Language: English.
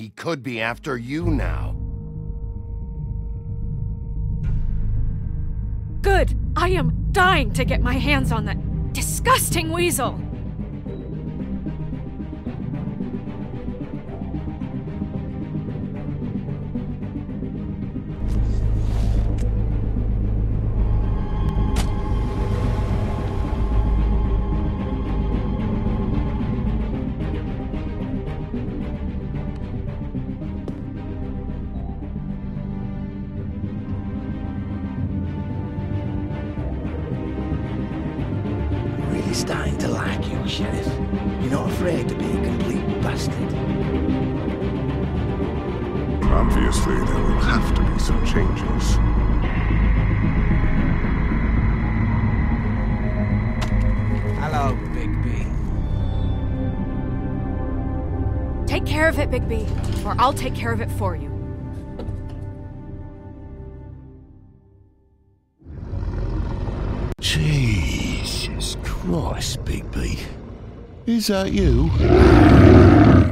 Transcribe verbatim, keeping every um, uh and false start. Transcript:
He could be after you now. Good! I am dying to get my hands on that disgusting weasel! Starting to like you, Sheriff. You're not afraid to be a complete bastard. Obviously, there will have to be some changes. Hello, Bigby. Take care of it, Bigby, or I'll take care of it for you. Jesus Christ, Bigby. Is that you?